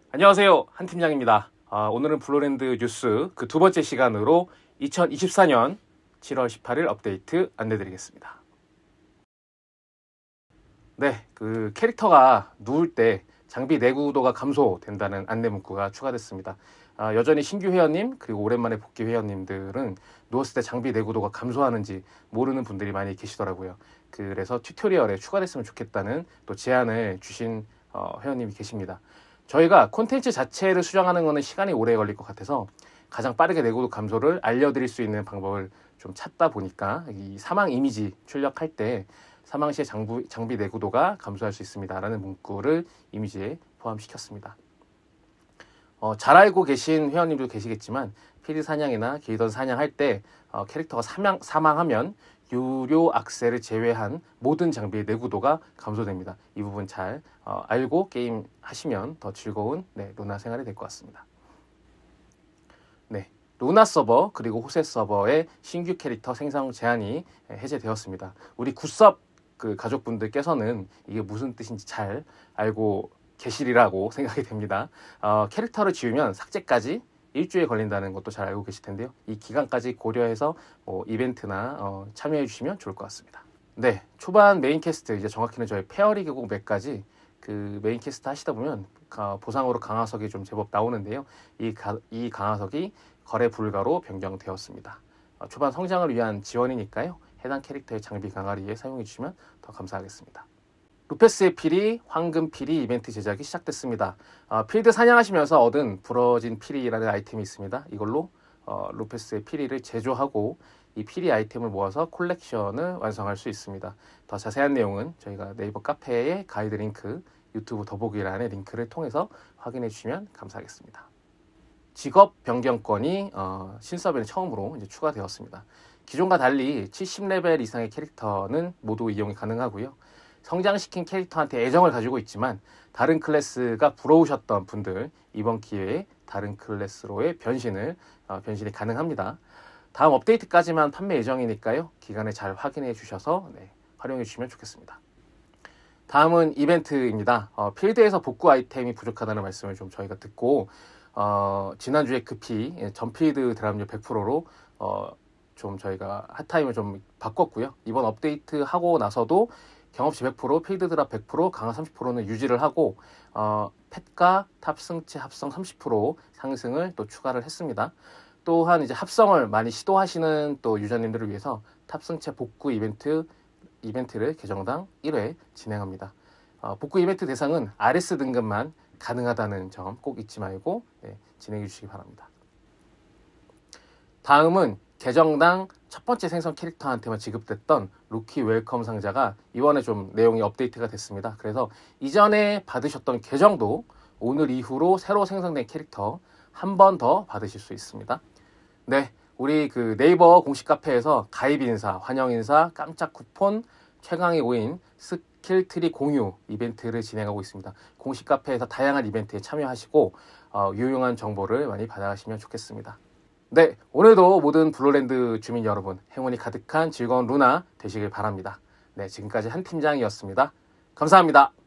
안녕하세요, 한 팀장입니다. 오늘은 블루랜드 뉴스 그 두 번째 시간으로 2024년 7월 18일 업데이트 안내드리겠습니다. 네, 그 캐릭터가 누울 때 장비 내구도가 감소된다는 안내 문구가 추가됐습니다. 여전히 신규 회원님 그리고 오랜만에 복귀 회원님들은 누웠을 때 장비 내구도가 감소하는지 모르는 분들이 많이 계시더라고요. 그래서 튜토리얼에 추가됐으면 좋겠다는 또 제안을 주신 회원님이 계십니다. 저희가 콘텐츠 자체를 수정하는 것은 시간이 오래 걸릴 것 같아서 가장 빠르게 내구도 감소를 알려드릴 수 있는 방법을 좀 찾다 보니까 이 사망 이미지 출력할 때 사망 시에 장비 내구도가 감소할 수 있습니다 라는 문구를 이미지에 포함시켰습니다. 잘 알고 계신 회원님도 계시겠지만 필드 사냥이나 길던 사냥할 때 캐릭터가 사망하면 유료 악셀을 제외한 모든 장비의 내구도가 감소됩니다. 이 부분 잘 알고 게임 하시면 더 즐거운 루나 생활이 될 것 같습니다. 네, 루나 서버 그리고 호세 서버의 신규 캐릭터 생성 제한이 해제되었습니다. 우리 굿섭 그 가족분들께서는 이게 무슨 뜻인지 잘 알고 계시리라고 생각이 됩니다. 캐릭터를 지우면 삭제까지 일주일 걸린다는 것도 잘 알고 계실 텐데요. 이 기간까지 고려해서 이벤트나 참여해 주시면 좋을 것 같습니다. 네, 초반 메인 캐스트, 이제 정확히는 저희 페어리그곡 맥까지 그 메인 캐스트 하시다 보면 보상으로 강화석이 좀 제법 나오는데요. 이 강화석이 거래 불가로 변경되었습니다. 초반 성장을 위한 지원이니까요. 해당 캐릭터의 장비 강화리에 사용해 주시면 더 감사하겠습니다. 루페스의 피리, 황금 피리 이벤트 제작이 시작됐습니다. 필드 사냥하시면서 얻은 부러진 피리라는 아이템이 있습니다. 이걸로 루페스의 피리를 제조하고 이 피리 아이템을 모아서 콜렉션을 완성할 수 있습니다. 더 자세한 내용은 저희가 네이버 카페의 가이드 링크, 유튜브 더보기란의 링크를 통해서 확인해 주시면 감사하겠습니다. 직업 변경권이 신서버에 처음으로 이제 추가되었습니다. 기존과 달리 70레벨 이상의 캐릭터는 모두 이용이 가능하고요. 성장시킨 캐릭터한테 애정을 가지고 있지만 다른 클래스가 부러우셨던 분들 이번 기회에 다른 클래스로의 변신이 가능합니다. 다음 업데이트까지만 판매 예정이니까요. 기간에 잘 확인해 주셔서 활용해 주시면 좋겠습니다. 다음은 이벤트입니다. 필드에서 복구 아이템이 부족하다는 말씀을 좀 저희가 듣고 지난주에 급히 전필드 드랍률 100%로 좀 저희가 핫타임을 좀 바꿨고요. 이번 업데이트 하고 나서도 경험치 100%, 필드 드랍 100%, 강화 30%는 유지를 하고 펫과 탑승체 합성 30% 상승을 또 추가를 했습니다. 또한 이제 합성을 많이 시도하시는 또 유저님들을 위해서 탑승체 복구 이벤트를 계정당 1회 진행합니다. 복구 이벤트 대상은 RS 등급만 가능하다는 점 꼭 잊지 말고 진행해 주시기 바랍니다. 다음은 계정당 첫 번째 생성 캐릭터한테만 지급됐던 루키 웰컴 상자가 이번에 좀 내용이 업데이트가 됐습니다. 그래서 이전에 받으셨던 계정도 오늘 이후로 새로 생성된 캐릭터 한 번 더 받으실 수 있습니다. 네, 우리 그 네이버 공식 카페에서 가입 인사, 환영 인사, 깜짝 쿠폰, 최강의 오인, 스킬트리 공유 이벤트를 진행하고 있습니다. 공식 카페에서 다양한 이벤트에 참여하시고 유용한 정보를 많이 받아가시면 좋겠습니다. 네, 오늘도 모든 블루랜드 주민 여러분 행운이 가득한 즐거운 루나 되시길 바랍니다. 네, 지금까지 한 팀장이었습니다. 감사합니다.